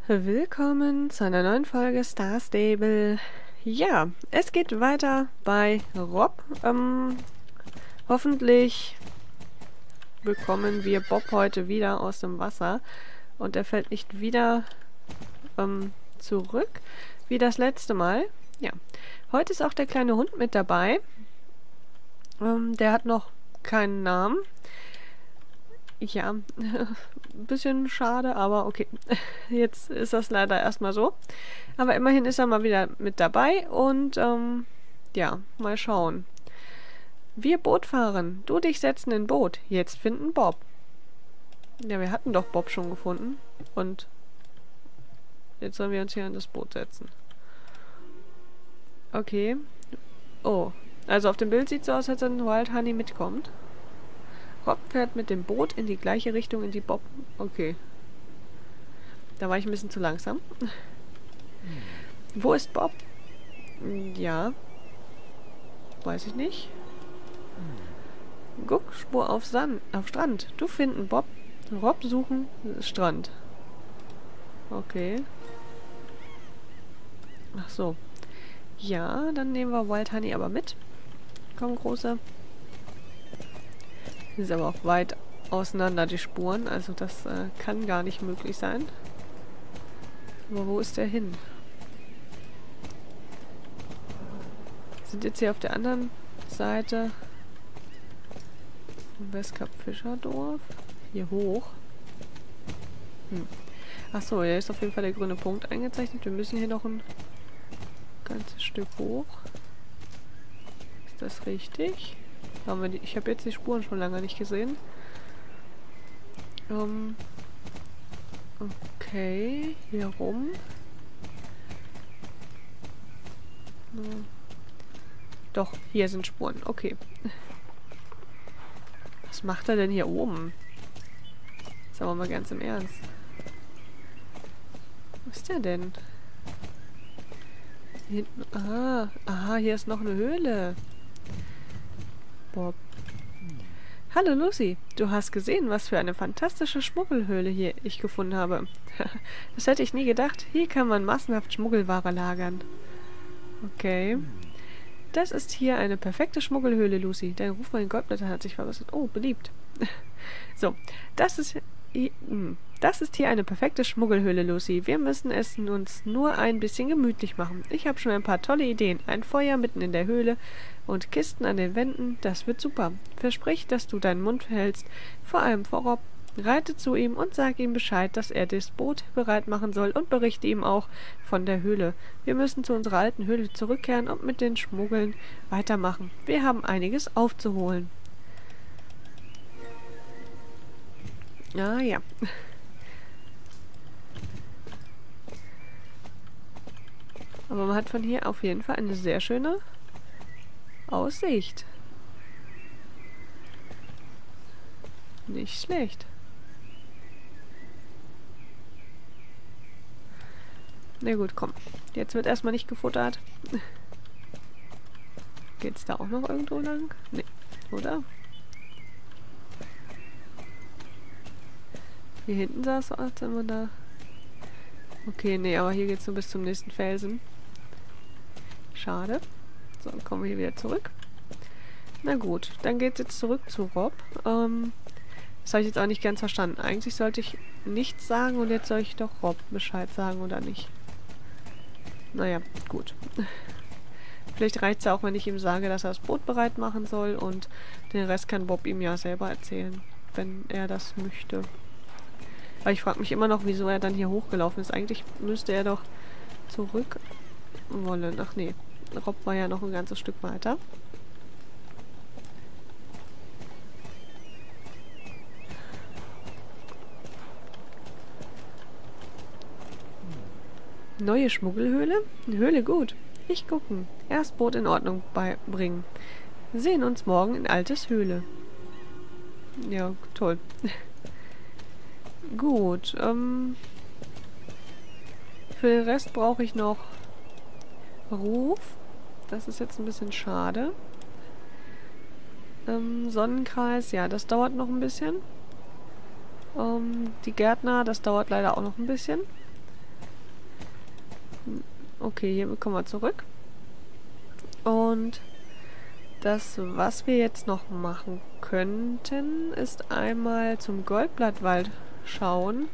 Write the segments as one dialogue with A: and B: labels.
A: Willkommen zu einer neuen Folge Star Stable. Ja, es geht weiter bei Rob. Hoffentlich bekommen wir Bob heute wieder aus dem Wasser und er fällt nicht wieder zurück wie das letzte Mal. Ja, heute ist auch der kleine Hund mit dabei. Der hat noch keinen Namen. Ja, ein bisschen schade, aber okay. Jetzt ist das leider erstmal so. Aber immerhin ist er mal wieder mit dabei und ja, mal schauen. Wir Boot fahren. Du dich setzen in Boot. Jetzt finden Bob. Ja, wir hatten doch Bob schon gefunden. Und jetzt sollen wir uns hier in das Boot setzen. Okay. Oh, also auf dem Bild sieht es so aus, als wenn Wild Honey mitkommt. Rob fährt mit dem Boot in die gleiche Richtung in die Bob. Okay. Da war ich ein bisschen zu langsam. Wo ist Bob? Ja. Weiß ich nicht. Guck, Spur auf Strand. Du finden Bob. Rob suchen Strand. Okay. Ach so. Ja, dann nehmen wir Wild Honey aber mit. Komm, Große. Ist aber auch weit auseinander, die Spuren. Also das kann gar nicht möglich sein. Aber wo ist der hin? Sind jetzt hier auf der anderen Seite vom Westkap Fischerdorf. Hier hoch. Achso, hier ist auf jeden Fall der grüne Punkt eingezeichnet. Wir müssen hier noch ein ganzes Stück hoch. Ist das richtig? Ich habe jetzt die Spuren schon lange nicht gesehen. Okay, hier rum. Doch, hier sind Spuren. Okay. Was macht er denn hier oben? Sagen wir mal ganz im Ernst. Wo ist der denn? Hier hinten. Aha, hier ist noch eine Höhle. Bob. Hallo Lucy, du hast gesehen, was für eine fantastische Schmuggelhöhle hier ich gefunden habe. Das hätte ich nie gedacht. Hier kann man massenhaft Schmuggelware lagern. Okay. Das ist hier eine perfekte Schmuggelhöhle, Lucy. Dein Ruf bei den Goldblättern hat sich verbessert. Oh, beliebt. So, das ist hier eine perfekte Schmuggelhöhle, Lucy. Wir müssen es uns nur ein bisschen gemütlich machen. Ich habe schon ein paar tolle Ideen. Ein Feuer mitten in der Höhle und Kisten an den Wänden. Das wird super. Versprich, dass du deinen Mund hältst. Vor allem vor Rob. Reite zu ihm und sag ihm Bescheid, dass er das Boot bereit machen soll und berichte ihm auch von der Höhle. Wir müssen zu unserer alten Höhle zurückkehren und mit den Schmuggeln weitermachen. Wir haben einiges aufzuholen. Ah ja. Aber man hat von hier auf jeden Fall eine sehr schöne Aussicht. Nicht schlecht. Na gut, komm. Jetzt wird erstmal nicht gefuttert. Geht's da auch noch irgendwo lang? Nee, oder? Hier hinten sah es so aus, als wenn man da... Okay, nee, aber hier geht's nur bis zum nächsten Felsen. Schade. So, dann kommen wir hier wieder zurück. Na gut, dann geht's jetzt zurück zu Rob. Das habe ich jetzt auch nicht ganz verstanden. Eigentlich sollte ich nichts sagen und jetzt soll ich doch Rob Bescheid sagen, oder nicht? Naja, gut. Vielleicht reicht es ja auch, wenn ich ihm sage, dass er das Boot bereit machen soll und den Rest kann Bob ihm ja selber erzählen, wenn er das möchte. Aber ich frage mich immer noch, wieso er dann hier hochgelaufen ist. Eigentlich müsste er doch zurück wollen. Ach nee, Rob war ja noch ein ganzes Stück weiter. Neue Schmuggelhöhle? Höhle gut. Ich gucken. Erst Boot in Ordnung bringen. Sehen uns morgen in Altes Höhle. Ja, toll. Gut, für den Rest brauche ich noch Ruf. Das ist jetzt ein bisschen schade. Sonnenkreis, ja, das dauert noch ein bisschen. Die Gärtner, das dauert leider auch noch ein bisschen. Okay, hier kommen wir zurück. Und das, was wir jetzt noch machen könnten, ist einmal zum Goldblattwald schauen.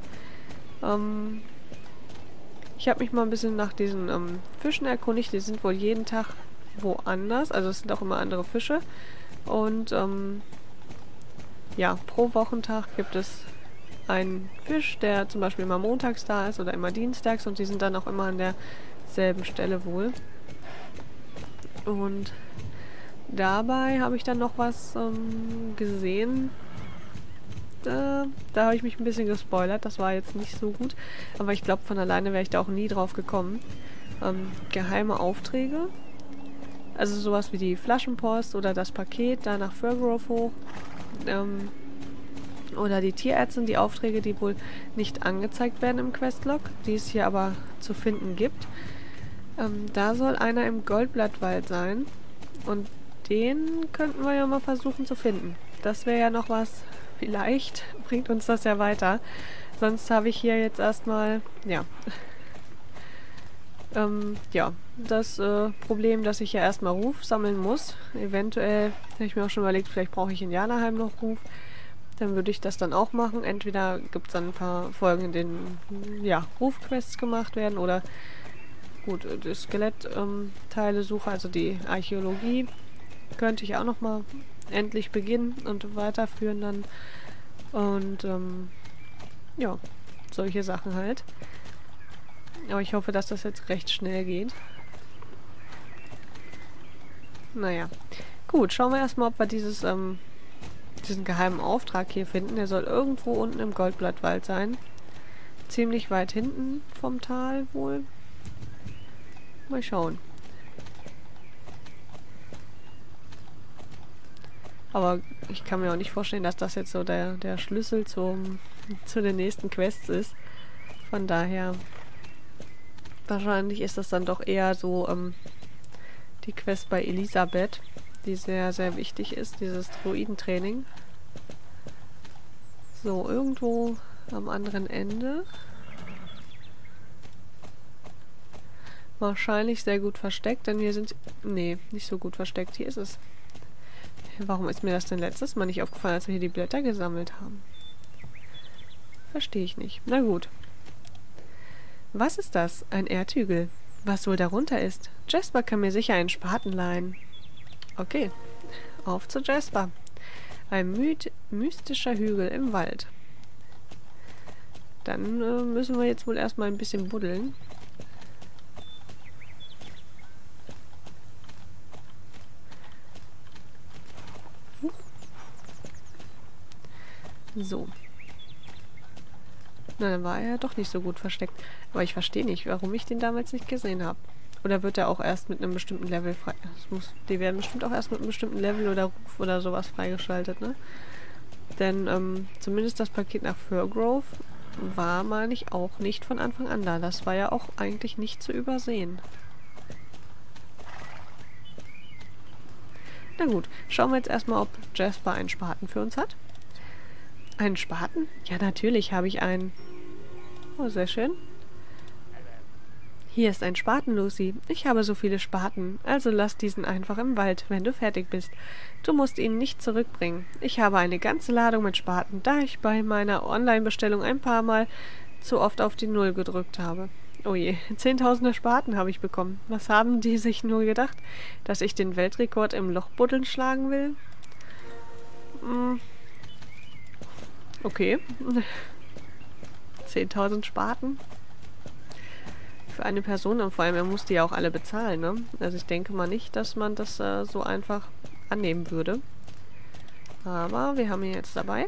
A: Ich habe mich mal ein bisschen nach diesen Fischen erkundigt. Die sind wohl jeden Tag woanders. Also es sind auch immer andere Fische. Und ja, pro Wochentag gibt es einen Fisch, der zum Beispiel immer montags da ist oder immer dienstags. Und die sind dann auch immer an derselben Stelle wohl. Und dabei habe ich dann noch was gesehen. Da habe ich mich ein bisschen gespoilert. Das war jetzt nicht so gut. Aber ich glaube, von alleine wäre ich da auch nie drauf gekommen. Geheime Aufträge. Also sowas wie die Flaschenpost oder das Paket da nach Furgrove hoch. Oder die Tierärztin, die Aufträge, die wohl nicht angezeigt werden im Questlog, die es hier aber zu finden gibt. Da soll einer im Goldblattwald sein. Und den könnten wir ja mal versuchen zu finden. Das wäre ja noch was. Vielleicht bringt uns das ja weiter. Sonst habe ich hier jetzt erstmal, ja, ja, das Problem, dass ich ja erstmal Ruf sammeln muss. Eventuell habe ich mir auch schon überlegt, vielleicht brauche ich in Janaheim noch Ruf. Dann würde ich das dann auch machen. Entweder gibt es dann ein paar Folgen, in denen ja, Rufquests gemacht werden oder gut, die Skelettteile suche, also die Archäologie könnte ich auch noch mal endlich beginnen und weiterführen dann. Und ja, solche Sachen halt. Aber ich hoffe, dass das jetzt recht schnell geht. Naja. Gut, schauen wir erstmal, ob wir diesen geheimen Auftrag hier finden. Der soll irgendwo unten im Goldblattwald sein. Ziemlich weit hinten vom Tal wohl. Mal schauen. Aber ich kann mir auch nicht vorstellen, dass das jetzt so der Schlüssel zu den nächsten Quests ist. Von daher, wahrscheinlich ist das dann doch eher so die Quest bei Elisabeth, die sehr, sehr wichtig ist, dieses Druidentraining. So, irgendwo am anderen Ende. Wahrscheinlich sehr gut versteckt, denn wir sind... Nee, nicht so gut versteckt. Hier ist es. Warum ist mir das denn letztes Mal nicht aufgefallen, als wir hier die Blätter gesammelt haben? Verstehe ich nicht. Na gut. Was ist das? Ein Erdhügel. Was wohl darunter ist? Jasper kann mir sicher einen Spaten leihen. Okay. Auf zu Jasper. Ein mystischer Hügel im Wald. Dann müssen wir jetzt wohl erstmal ein bisschen buddeln. So. Na, dann war er ja doch nicht so gut versteckt. Aber ich verstehe nicht, warum ich den damals nicht gesehen habe. Oder wird er auch erst mit einem bestimmten Level frei... Die werden bestimmt auch erst mit einem bestimmten Level oder Ruf oder sowas freigeschaltet, ne? Denn zumindest das Paket nach Furgrove war, meine ich, auch nicht von Anfang an da. Das war ja auch eigentlich nicht zu übersehen. Na gut, schauen wir jetzt erstmal, ob Jasper einen Spaten für uns hat. Einen Spaten? Ja, natürlich habe ich einen. Oh, sehr schön. Hier ist ein Spaten, Lucy. Ich habe so viele Spaten, also lass diesen einfach im Wald, wenn du fertig bist. Du musst ihn nicht zurückbringen. Ich habe eine ganze Ladung mit Spaten, da ich bei meiner Online-Bestellung ein paar Mal zu oft auf die Null gedrückt habe. Oh je, 10.000 Spaten habe ich bekommen. Was haben die sich nur gedacht? Dass ich den Weltrekord im Lochbuddeln schlagen will? Okay. 10.000 Spaten. Für eine Person und vor allem, er muss die ja auch alle bezahlen, ne? Also ich denke mal nicht, dass man das so einfach annehmen würde. Aber wir haben ihn jetzt dabei.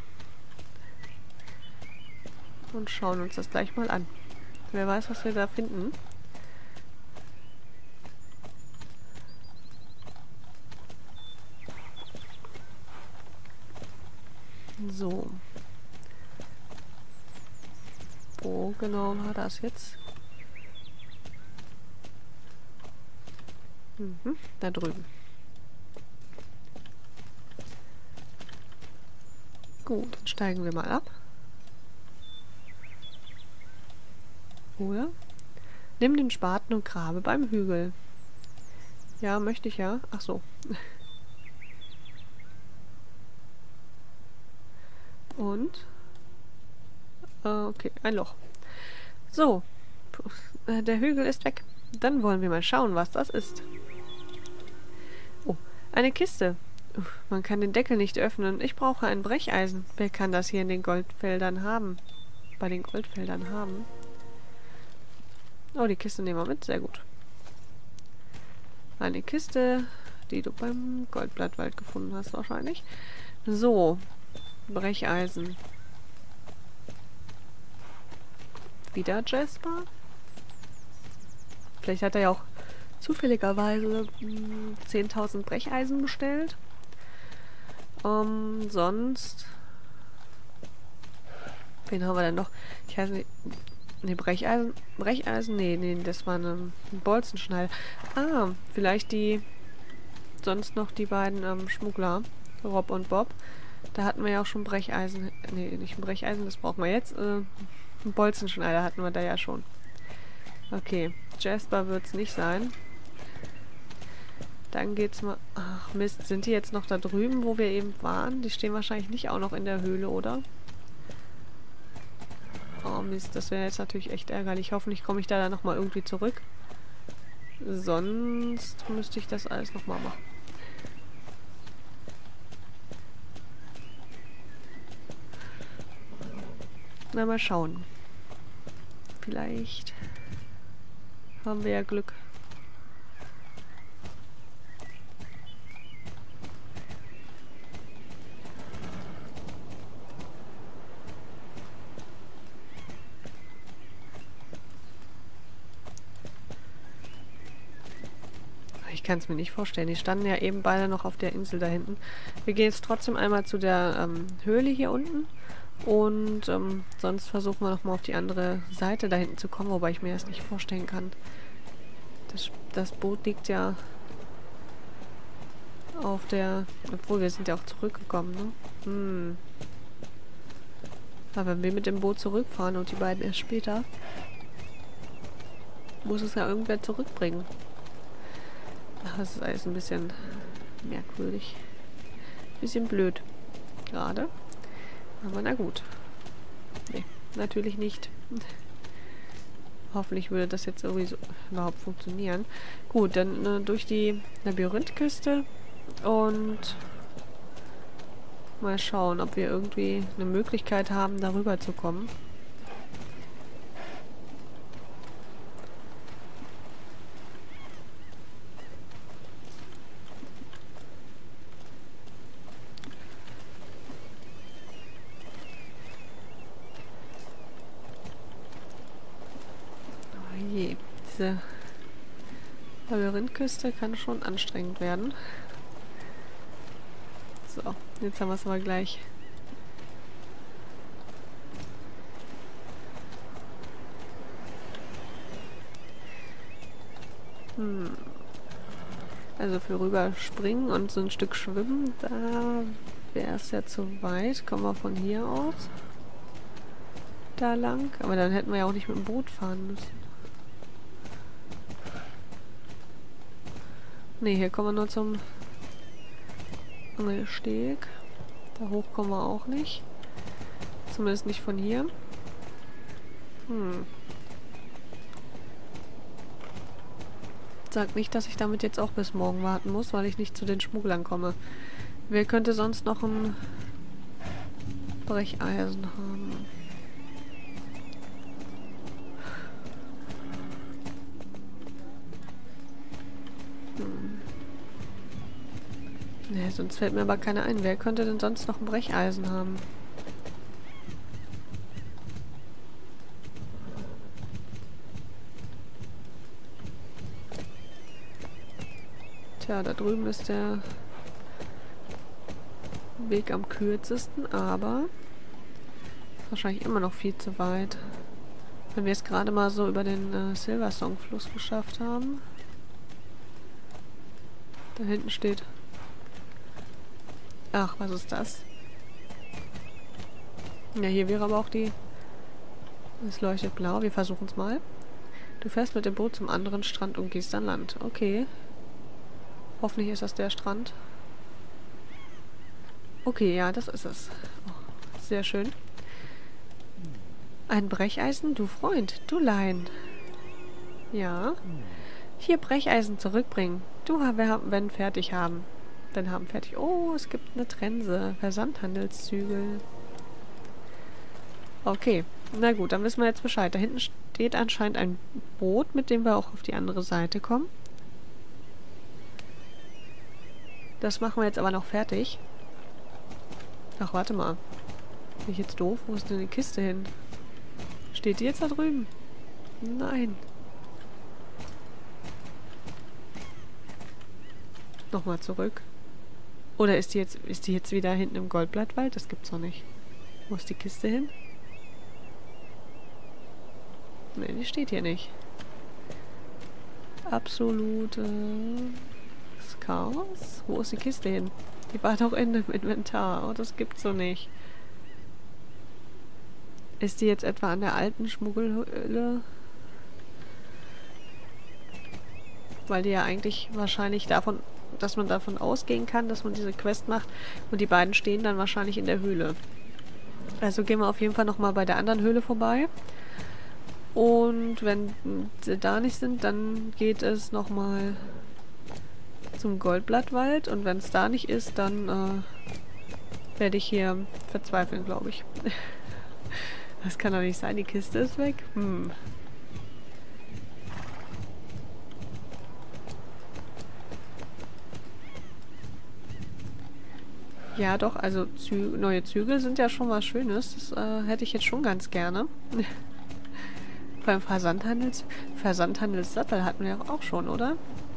A: Und schauen uns das gleich mal an. Wer weiß, was wir da finden. So. Wo genau war das jetzt? Da drüben. Gut, dann steigen wir mal ab. Oder? Nimm den Spaten und grabe beim Hügel. Ja, möchte ich ja. Ach so. Und? Okay, ein Loch. So. Der Hügel ist weg. Dann wollen wir mal schauen, was das ist. Oh, eine Kiste. Man kann den Deckel nicht öffnen. Ich brauche ein Brecheisen. Wer kann das hier in den Goldfeldern haben? Bei den Goldfeldern haben. Oh, die Kiste nehmen wir mit. Sehr gut. Eine Kiste, die du beim Goldblattwald gefunden hast wahrscheinlich. So. Brecheisen. Wieder Jasper? Vielleicht hat er ja auch zufälligerweise 10.000 Brecheisen bestellt. Sonst... Wen haben wir denn noch? Ich weiß nicht... Ne, Brecheisen... Brecheisen? Nee, das war ein Bolzenschneider. Ah, vielleicht die... Sonst noch die beiden Schmuggler. Rob und Bob. Da hatten wir ja auch schon Brecheisen. Nee, nicht ein Brecheisen, das brauchen wir jetzt. Ein Bolzenschneider hatten wir da ja schon. Okay, Jasper wird es nicht sein. Dann geht's mal... Ach Mist, sind die jetzt noch da drüben, wo wir eben waren? Die stehen wahrscheinlich nicht auch noch in der Höhle, oder? Oh Mist, das wäre jetzt natürlich echt ärgerlich. Hoffentlich komme ich da dann nochmal irgendwie zurück. Sonst müsste ich das alles nochmal machen. Na, mal schauen. Vielleicht haben wir ja Glück. Ich kann es mir nicht vorstellen. Die standen ja eben beide noch auf der Insel da hinten. Wir gehen jetzt trotzdem einmal zu der Höhle hier unten. Und sonst versuchen wir nochmal auf die andere Seite da hinten zu kommen, wobei ich mir das nicht vorstellen kann. Das Boot liegt ja auf der... Obwohl, wir sind ja auch zurückgekommen, ne? Aber wenn wir mit dem Boot zurückfahren und die beiden erst später, muss es ja irgendwer zurückbringen. Ach, das ist alles ein bisschen merkwürdig. Bisschen blöd. Gerade. Aber na gut. Nee, natürlich nicht. Hoffentlich würde das jetzt irgendwie so überhaupt funktionieren. Gut, dann durch die Labyrinthküste und mal schauen, ob wir irgendwie eine Möglichkeit haben, darüber zu kommen. Diese Labyrinthküste kann schon anstrengend werden. So, jetzt haben wir es aber gleich. Also für rüberspringen und so ein Stück schwimmen, da wäre es ja zu weit. Kommen wir von hier aus da lang. Aber dann hätten wir ja auch nicht mit dem Boot fahren müssen. Ne, hier kommen wir nur zum Angelsteg. Da hoch kommen wir auch nicht. Zumindest nicht von hier. Sag nicht, dass ich damit jetzt auch bis morgen warten muss, weil ich nicht zu den Schmugglern komme. Wer könnte sonst noch ein Brecheisen haben? Ne, sonst fällt mir aber keiner ein. Wer könnte denn sonst noch ein Brecheisen haben? Tja, da drüben ist der Weg am kürzesten, aber ist wahrscheinlich immer noch viel zu weit. Wenn wir es gerade mal so über den Silversong-Fluss geschafft haben. Da hinten steht... Ach, was ist das? Ja, hier wäre aber auch die... Es leuchtet blau. Wir versuchen es mal. Du fährst mit dem Boot zum anderen Strand und gehst an Land. Okay. Hoffentlich ist das der Strand. Okay, ja, das ist es. Oh, sehr schön. Ein Brecheisen? Du Freund, du Lein. Ja. Hier Brecheisen zurückbringen. Du, wenn fertig haben. Dann haben fertig. Oh, es gibt eine Trense. Versandhandelszügel. Okay. Na gut, dann wissen wir jetzt Bescheid. Da hinten steht anscheinend ein Boot, mit dem wir auch auf die andere Seite kommen. Das machen wir jetzt aber noch fertig. Ach, warte mal. Bin ich jetzt doof? Wo ist denn die Kiste hin? Steht die jetzt da drüben? Nein. Nochmal zurück. Oder ist die jetzt wieder hinten im Goldblattwald? Das gibt's doch nicht. Wo ist die Kiste hin? Ne, die steht hier nicht. Absolutes Chaos. Wo ist die Kiste hin? Die war doch in dem Inventar. Oh, das gibt's so nicht. Ist die jetzt etwa an der alten Schmuggelhöhle? Weil die ja eigentlich wahrscheinlich davon, dass man davon ausgehen kann, dass man diese Quest macht und die beiden stehen dann wahrscheinlich in der Höhle. Also gehen wir auf jeden Fall nochmal bei der anderen Höhle vorbei. Und wenn sie da nicht sind, dann geht es nochmal zum Goldblattwald. Und wenn es da nicht ist, dann werde ich hier verzweifeln, glaube ich. Das kann doch nicht sein, die Kiste ist weg. Ja, doch, also neue Zügel sind ja schon was Schönes. Das hätte ich jetzt schon ganz gerne. Beim Versandhandelssattel hatten wir auch schon, oder?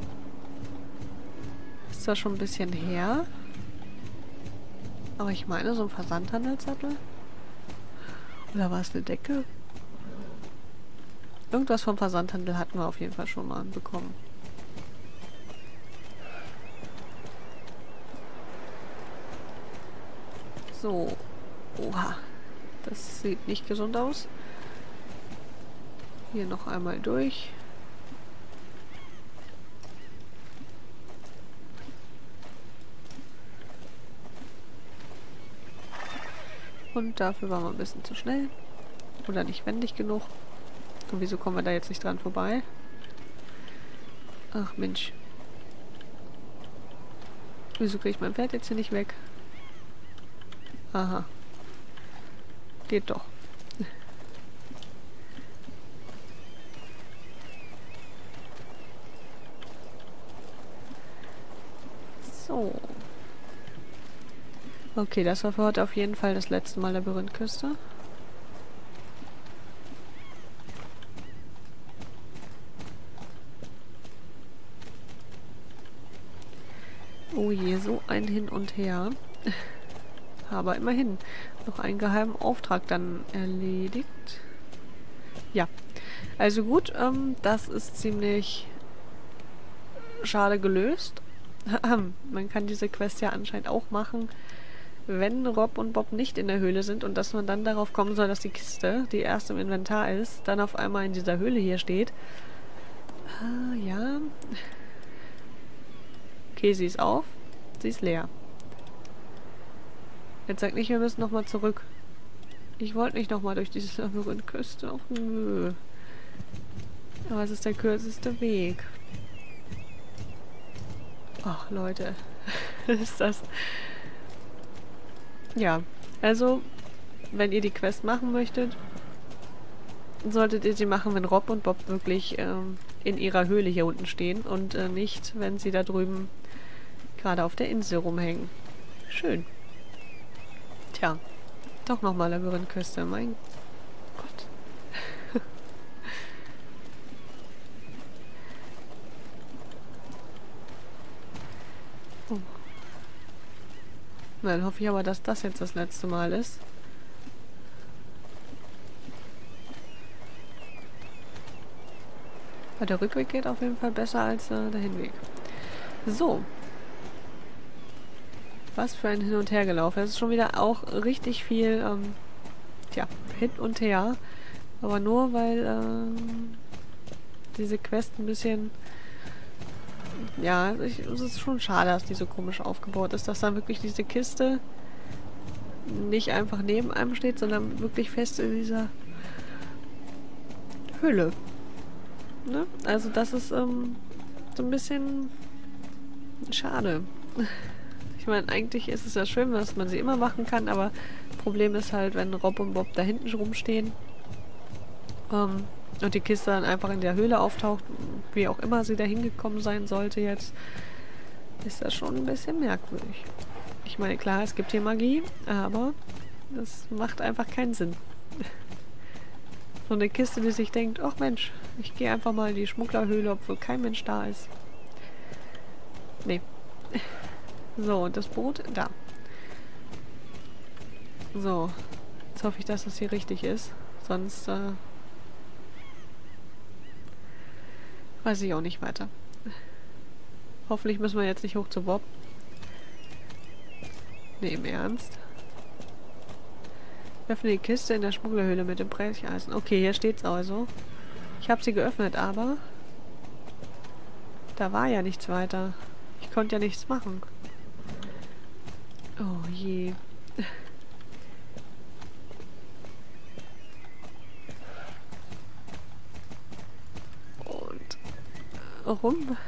A: Ist zwar schon ein bisschen her. Aber ich meine, so ein Versandhandelssattel? Oder war es eine Decke? Irgendwas vom Versandhandel hatten wir auf jeden Fall schon mal bekommen. So. Oha. Das sieht nicht gesund aus. Hier noch einmal durch. Und dafür waren wir ein bisschen zu schnell. Oder nicht wendig genug. Und wieso kommen wir da jetzt nicht dran vorbei? Ach Mensch. Wieso kriege ich mein Pferd jetzt hier nicht weg? Aha. Geht doch. So. Okay, das war für heute auf jeden Fall das letzte Mal Labyrinthküste. Oh je, so ein Hin und Her. Aber immerhin noch einen geheimen Auftrag dann erledigt. Ja, also gut, das ist ziemlich schade gelöst. Man kann diese Quest ja anscheinend auch machen, wenn Rob und Bob nicht in der Höhle sind und dass man dann darauf kommen soll, dass die Kiste, die erst im Inventar ist, dann auf einmal in dieser Höhle hier steht. Ah, ja. Okay, sie ist auf. Sie ist leer. Jetzt sag nicht, wir müssen nochmal zurück. Ich wollte nicht nochmal durch diese Labyrinthküste. Ach nö. Aber es ist der kürzeste Weg. Ach, Leute. Ist das... Ja, also, wenn ihr die Quest machen möchtet, solltet ihr sie machen, wenn Rob und Bob wirklich in ihrer Höhle hier unten stehen und nicht, wenn sie da drüben gerade auf der Insel rumhängen. Schön. Tja, doch nochmal Labyrinthküste, mein Gott. Oh. Na, dann hoffe ich aber, dass das jetzt das letzte Mal ist. Aber der Rückweg geht auf jeden Fall besser als der Hinweg. So. Was für ein Hin und Her gelaufen. Es ist schon wieder auch richtig viel, tja, hin und her. Aber nur weil, diese Quest ein bisschen... Ja, es ist schon schade, dass die so komisch aufgebaut ist, dass da wirklich diese Kiste nicht einfach neben einem steht, sondern wirklich fest in dieser Hülle. Ne? Also das ist so ein bisschen schade. Ich meine, eigentlich ist es ja schön, dass man sie immer machen kann, aber Problem ist halt, wenn Rob und Bob da hinten rumstehen und die Kiste dann einfach in der Höhle auftaucht, wie auch immer sie da hingekommen sein sollte jetzt, ist das schon ein bisschen merkwürdig. Ich meine, klar, es gibt hier Magie, aber das macht einfach keinen Sinn. So eine Kiste, die sich denkt, ach Mensch, ich gehe einfach mal in die Schmugglerhöhle, obwohl kein Mensch da ist. Nee. So, und das Boot, da. So. Jetzt hoffe ich, dass das hier richtig ist. Sonst, weiß ich auch nicht weiter. Hoffentlich müssen wir jetzt nicht hoch zu Bob. Nee, im Ernst. Öffne die Kiste in der Schmugglerhöhle mit dem Brecheisen. Okay, hier steht's also. Ich habe sie geöffnet, aber da war ja nichts weiter. Ich konnte ja nichts machen. Oh je. Und rum.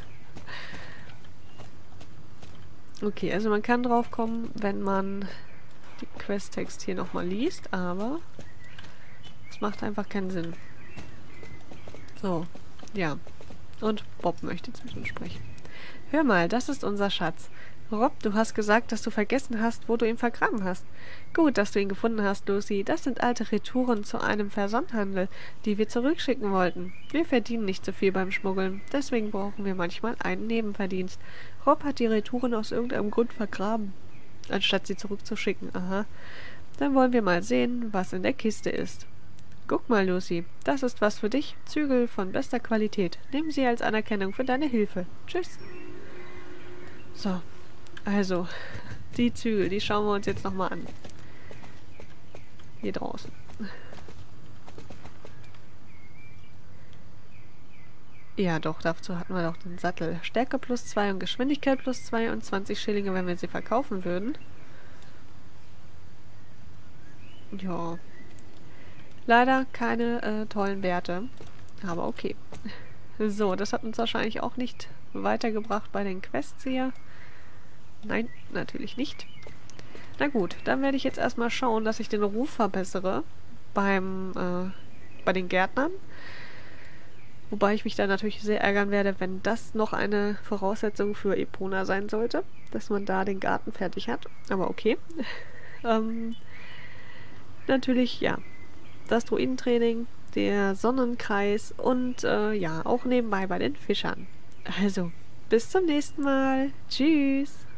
A: Okay, also man kann drauf kommen, wenn man die Questtext hier nochmal liest, aber es macht einfach keinen Sinn. So, ja. Und Bob möchte jetzt mit uns sprechen. Hör mal, das ist unser Schatz. Rob, du hast gesagt, dass du vergessen hast, wo du ihn vergraben hast. Gut, dass du ihn gefunden hast, Lucy. Das sind alte Retouren zu einem Versandhandel, die wir zurückschicken wollten. Wir verdienen nicht so viel beim Schmuggeln, deswegen brauchen wir manchmal einen Nebenverdienst. Rob hat die Retouren aus irgendeinem Grund vergraben, anstatt sie zurückzuschicken. Aha. Dann wollen wir mal sehen, was in der Kiste ist. Guck mal, Lucy, das ist was für dich. Zügel von bester Qualität. Nimm sie als Anerkennung für deine Hilfe. Tschüss. So. Also, die Zügel, die schauen wir uns jetzt nochmal an. Hier draußen. Ja, doch, dazu hatten wir doch den Sattel. Stärke +2 und Geschwindigkeit +2 und 20 Schillinge, wenn wir sie verkaufen würden. Ja. Leider keine tollen Werte. Aber okay. So, das hat uns wahrscheinlich auch nicht weitergebracht bei den Quests hier. Nein, natürlich nicht. Na gut, dann werde ich jetzt erstmal schauen, dass ich den Ruf verbessere bei den Gärtnern. Wobei ich mich dann natürlich sehr ärgern werde, wenn das noch eine Voraussetzung für Epona sein sollte, dass man da den Garten fertig hat. Aber okay. Natürlich, ja. Das Druidentraining, der Sonnenkreis und ja, auch nebenbei bei den Fischern. Also, bis zum nächsten Mal. Tschüss.